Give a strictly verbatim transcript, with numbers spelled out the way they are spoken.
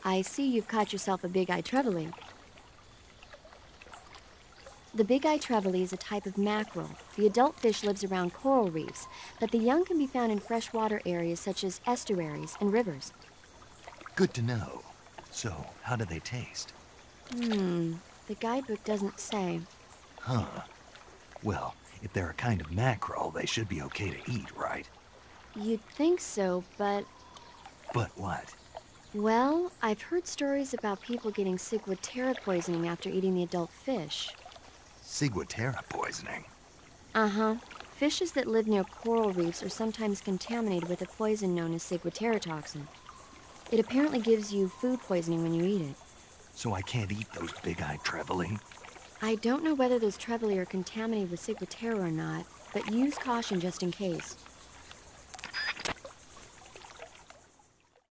I see you've caught yourself a big-eyed trevally. The big-eyed trevally is a type of mackerel. The adult fish lives around coral reefs, but the young can be found in freshwater areas such as estuaries and rivers. Good to know. So, how do they taste? Hmm, the guidebook doesn't say. Huh. Well, if they're a kind of mackerel, they should be okay to eat, right? You'd think so, but... But what? Well, I've heard stories about people getting ciguatera poisoning after eating the adult fish. Ciguatera poisoning? Uh-huh. Fishes that live near coral reefs are sometimes contaminated with a poison known as ciguatera toxin. It apparently gives you food poisoning when you eat it. So I can't eat those big-eyed trevally? I don't know whether those trevally are contaminated with ciguatera or not, but use caution just in case.